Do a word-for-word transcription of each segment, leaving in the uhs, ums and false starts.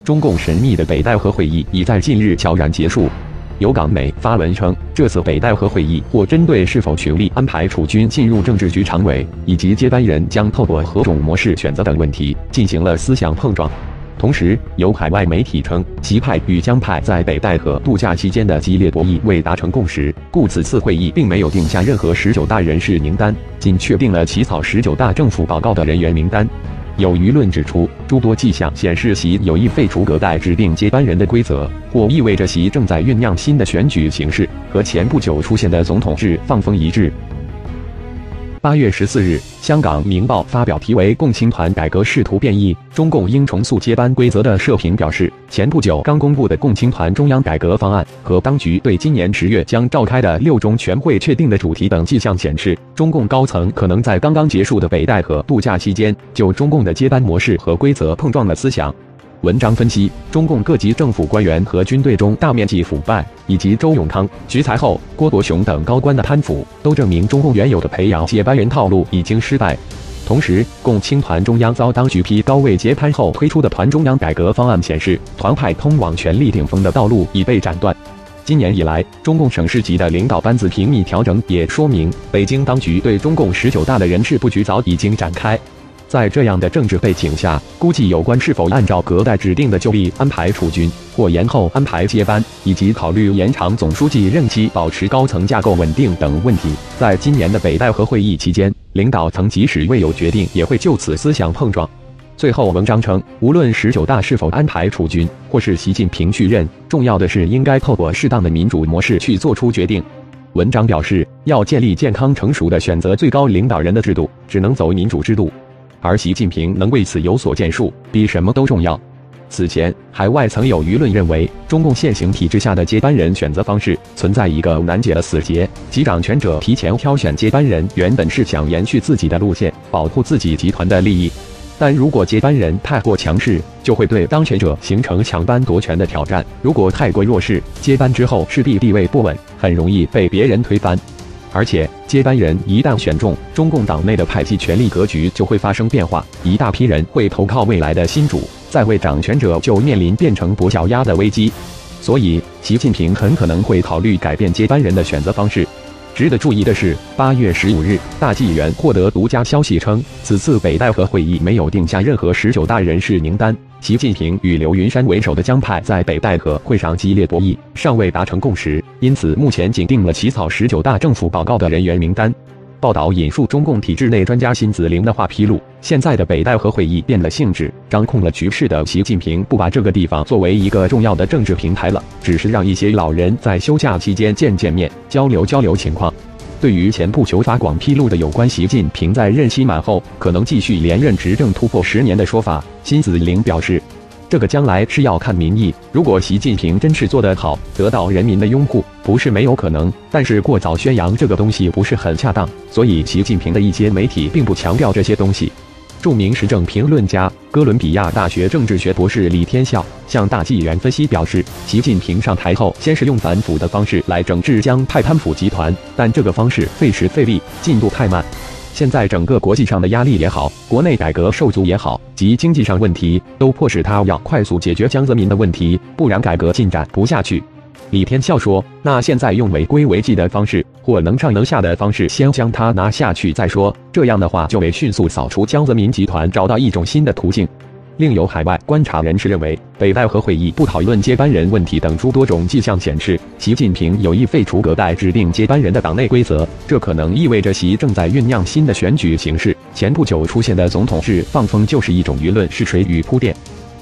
中共神秘的北戴河会议已在近日悄然结束。有港媒发文称，这次北戴河会议或针对是否全力安排楚军进入政治局常委，以及接班人将透过何种模式选择等问题，进行了思想碰撞。同时，有海外媒体称，习派与江派在北戴河度假期间的激烈博弈未达成共识，故此次会议并没有定下任何十九大人事名单，仅确定了起草十九大政府报告的人员名单。有舆论指出，诸多迹象显示习有意废除隔代指定接班人的规则，或意味着习正在酝酿新的选举形式，和前不久出现的总统制放风一致。八月十四日，香港《明报》发表题为《共青团改革试图变异，中共应重塑接班规则》的社评表示，前不久刚公布的共青团中央改革方案和当局对今年十月将召开的六中全会确定的主题等迹象显示，中共高层可能在刚刚结束的北戴河度假期间，就中共的接班模式和规则碰撞了思想。文章分析，中共各级政府官员和军队中大面积腐败，以及周永康、徐才厚、郭伯雄等高官的贪腐，都证明中共原有的培养接班人套路已经失败。同时，共青团中央遭当局批高位接班后推出的团中央改革方案显示，团派通往权力顶峰的道路已被斩断。今年以来，中共省市级的领导班子频密调整，也说明北京当局对中共十九大的人事布局早已经展开。在这样的政治背景下，估计有关是否按照隔代指定的就地安排储军，或延后安排接班，以及考虑延长总书记任期、保持高层架构稳定等问题，在今年的北戴河会议期间，领导层即使未有决定，也会就此思想碰撞。最后，文章称，无论十九大是否安排储军，或是习近平续任，重要的是应该透过适当的民主模式去做出决定。文章表示，要建立健康成熟的选择最高领导人的制度，只能走民主制度。而习近平能为此有所建树，比什么都重要。此前，海外曾有舆论认为，中共现行体制下的接班人选择方式存在一个难解的死结，即掌权者提前挑选接班人，原本是想延续自己的路线，保护自己集团的利益。但如果接班人太过强势，就会对当权者形成抢班夺权的挑战；如果太过弱势，接班之后势必地位不稳，很容易被别人推翻。而且，接班人一旦选中，中共党内的派系权力格局就会发生变化，一大批人会投靠未来的新主，在位掌权者就面临变成跛脚鸭的危机。所以，习近平很可能会考虑改变接班人的选择方式。值得注意的是，八月十五日，大纪元获得独家消息称，此次北戴河会议没有定下任何十九大人事名单。习近平与刘云山为首的江派在北戴河会上激烈博弈，尚未达成共识，因此目前仅定了起草十九大政府报告的人员名单。报道引述中共体制内专家辛子玲的话披露，现在的北戴河会议变了性质，掌控了局势的习近平不把这个地方作为一个重要的政治平台了，只是让一些老人在休假期间见见面，交流交流情况。对于前不久法广披露的有关习近平在任期满后可能继续连任执政突破十年的说法，辛子玲表示，这个将来是要看民意，如果习近平真是做得好，得到人民的拥护，不是没有可能，但是过早宣扬这个东西不是很恰当，所以习近平的一些媒体并不强调这些东西。著名时政评论家、哥伦比亚大学政治学博士李天笑向大纪元分析表示，习近平上台后先是用反腐的方式来整治江派贪腐集团，但这个方式费时费力，进度太慢。现在整个国际上的压力也好，国内改革受阻也好，及经济上问题，都迫使他要快速解决江泽民的问题，不然改革进展不下去。李天笑说，那现在用违规违纪的方式，或能上能下的方式先将他拿下去再说，这样的话就为迅速扫除江泽民集团找到一种新的途径。另有海外观察人士认为，北戴河会议不讨论接班人问题等诸多种迹象显示，习近平有意废除隔代指定接班人的党内规则，这可能意味着习正在酝酿新的选举形式。前不久出现的总统制放风就是一种舆论试水与铺垫。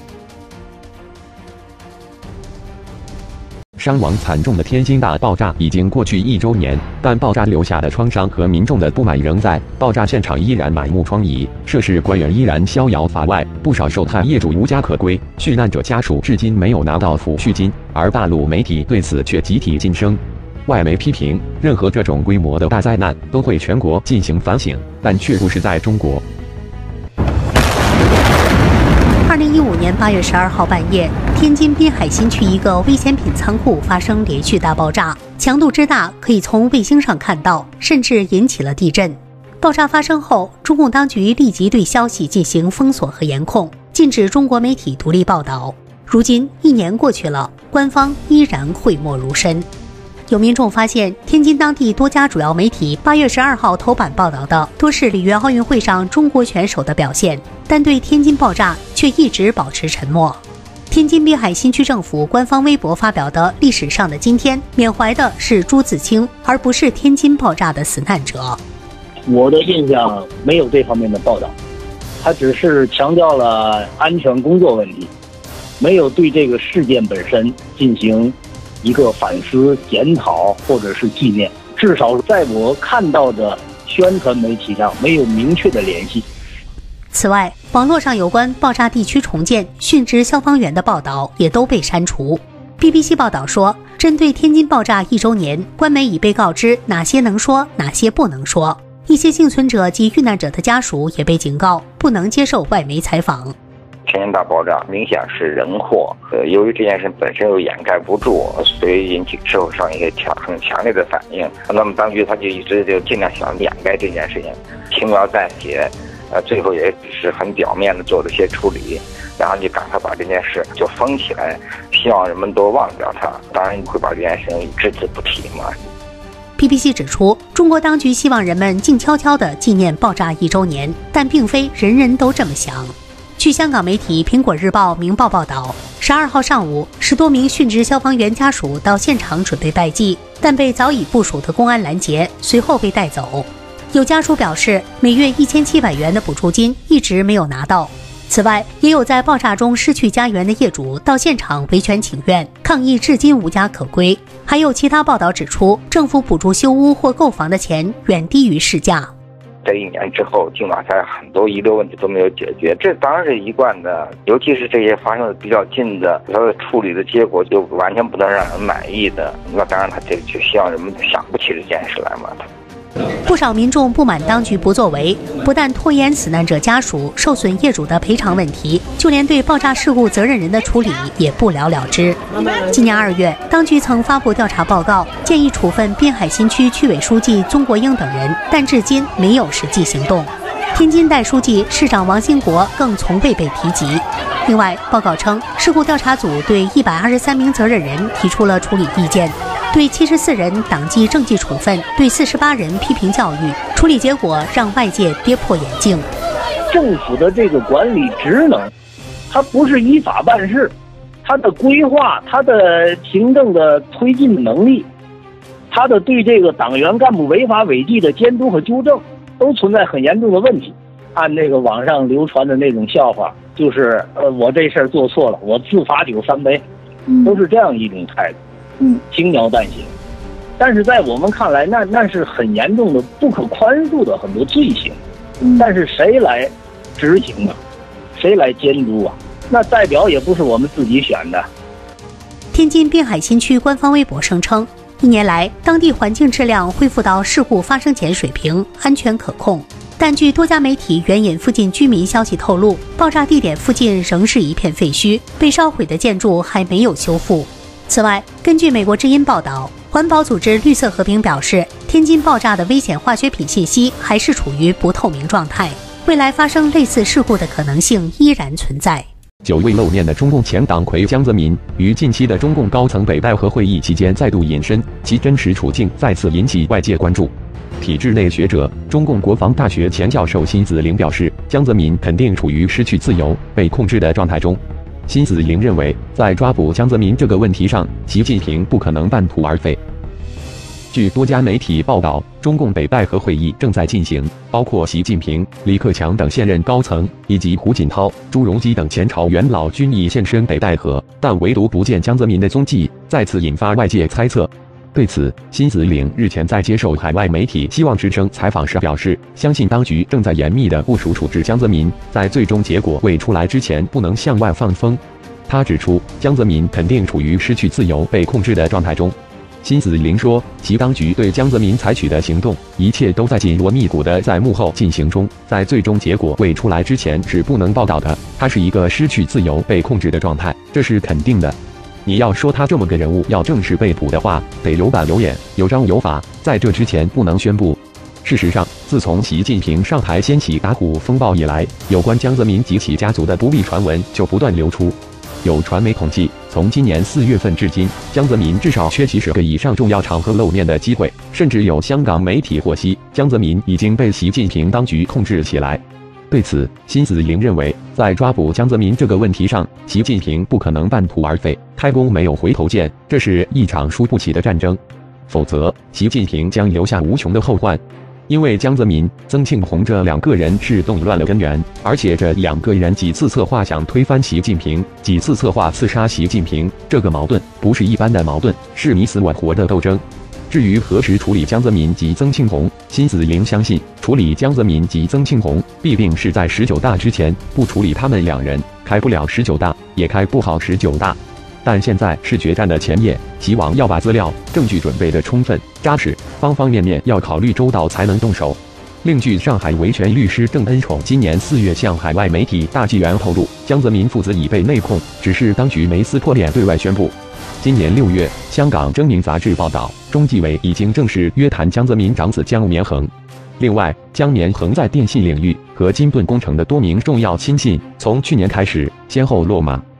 伤亡惨重的天津大爆炸已经过去一周年，但爆炸留下的创伤和民众的不满仍在。爆炸现场依然满目疮痍，涉事官员依然逍遥法外，不少受害业主无家可归，殉难者家属至今没有拿到抚恤金，而大陆媒体对此却集体噤声。外媒批评，任何这种规模的大灾难都会全国进行反省，但却不是在中国。 二零一五年八月十二号半夜，天津滨海新区一个危险品仓库发生连续大爆炸，强度之大可以从卫星上看到，甚至引起了地震。爆炸发生后，中共当局立即对消息进行封锁和严控，禁止中国媒体独立报道。 如今一年过去了，官方依然讳莫如深。有民众发现，天津当地多家主要媒体八月十二号头版报道的多是里约奥运会上中国选手的表现，但对天津爆炸却一直保持沉默。天津滨海新区政府官方微博发表的历史上的今天，缅怀的是朱自清，而不是天津爆炸的死难者。 我的印象没有这方面的报道，他只是强调了安全工作问题，没有对这个事件本身进行一个反思、检讨或者是纪念，至少在我看到的宣传媒体上没有明确的联系。 此外，网络上有关爆炸地区重建、殉职消防员的报道也都被删除。B B C 报道说，针对天津爆炸一周年，官媒已被告知哪些能说，哪些不能说。一些幸存者及遇难者的家属也被警告，不能接受外媒采访。 天津大爆炸明显是人祸，呃，由于这件事本身又掩盖不住，所以引起社会上一些强很强烈的反应。那么当局他就一直就尽量想掩盖这件事情，轻描淡写，呃，最后也只是很表面的做了些处理，然后就赶快把这件事就封起来，希望人们都忘掉它。当然会把这件事情只字不提嘛。 B B C 指出，中国当局希望人们静悄悄地纪念爆炸一周年，但并非人人都这么想。据香港媒体《苹果日报》《明报》报道，十二号上午，十多名殉职消防员家属到现场准备拜祭，但被早已部署的公安拦截，随后被带走。有家属表示，每月一千七百元的补助金一直没有拿到。此外，也有在爆炸中失去家园的业主到现场维权请愿，抗议至今无家可归。还有其他报道指出，政府补助修屋或购房的钱远低于市价。 这一年之后，尽管还很多遗留问题都没有解决，这当然是一贯的。尤其是这些发生的比较近的，它的处理的结果就完全不能让人满意的。那当然，他这就希望人们想不起这件事来嘛。 不少民众不满当局不作为，不但拖延死难者家属、受损业主的赔偿问题，就连对爆炸事故责任人的处理也不了了之。今年二月，当局曾发布调查报告，建议处分滨海新区区委书记宗国英等人，但至今没有实际行动。天津代书记、市长王兴国更从未被提及。另外，报告称，事故调查组对一百二十三名责任人提出了处理意见。对七十四人党纪政纪处分，对四十八人批评教育，处理结果让外界跌破眼镜。 政府的这个管理职能，它不是依法办事，它的规划、它的行政的推进能力，它的对这个党员干部违法违纪的监督和纠正，都存在很严重的问题。按那个网上流传的那种笑话，就是呃，我这事儿做错了，我自罚酒三杯，都是这样一种态度。嗯，轻描淡写，但是在我们看来，那那是很严重的、不可宽恕的很多罪行。嗯，但是谁来执行啊？谁来监督啊？那代表也不是我们自己选的。 天津滨海新区官方微博声称，一年来当地环境质量恢复到事故发生前水平，安全可控。但据多家媒体援引附近居民消息透露，爆炸地点附近仍是一片废墟，被烧毁的建筑还没有修复。此外，根据美国之音报道，环保组织绿色和平表示，天津爆炸的危险化学品信息还是处于不透明状态，未来发生类似事故的可能性依然存在。 久未露面的中共前党魁江泽民于近期的中共高层北戴河会议期间再度隐身，其真实处境再次引起外界关注。体制内学者、中共国防大学前教授辛子玲表示，江泽民肯定处于失去自由、被控制的状态中。辛子玲认为，在抓捕江泽民这个问题上，习近平不可能半途而废。据多家媒体报道，中共北戴河会议正在进行，包括习近平、李克强等现任高层，以及胡锦涛、朱镕基等前朝元老均已现身北戴河，但唯独不见江泽民的踪迹，再次引发外界猜测。对此，辛子玲日前在接受海外媒体希望之声采访时表示，相信当局正在严密地部署处置江泽民，在最终结果未出来之前不能向外放风。他指出，江泽民肯定处于失去自由、被控制的状态中。辛子玲说，其当局对江泽民采取的行动，一切都在紧锣密鼓地在幕后进行中，在最终结果未出来之前是不能报道的。他是一个失去自由、被控制的状态，这是肯定的。你要说他这么个人物要正式被捕的话，得有板有眼、有章有法，在这之前不能宣布。事实上，自从习近平上台掀起打虎风暴以来，有关江泽民及其家族的不利传闻就不断流出。 有传媒统计，从今年四月份至今，江泽民至少缺席十个以上重要场合露面的机会，甚至有香港媒体获悉，江泽民已经被习近平当局控制起来。对此，辛子玲认为，在抓捕江泽民这个问题上，习近平不可能半途而废，开弓没有回头箭，这是一场输不起的战争，否则习近平将留下无穷的后患。因为江泽民、曾庆红这两个人是动乱的根源，而且这两个人几次策划想推翻习近平，几次策划刺杀习近平，这个矛盾不是一般的矛盾，是你死我活的斗争。至于何时处理江泽民及曾庆红，辛子玲相信处理江泽民及曾庆红必定是在十九大之前，不处理他们两人，开不了十九大，也开不好十九大。但现在是决战的前夜，希望要把资料、证据准备的充分、扎实，方方面面要考虑周到才能动手。另据上海维权律师郑恩宠今年四月向海外媒体大纪元透露，江泽民父子已被内控，只是当局没撕破脸对外宣布。今年六月，香港真明杂志报道，中纪委已经正式约谈江泽民长子江绵恒。另外，江绵恒在电信领域和金盾工程的多名重要亲信，从去年开始先后落马。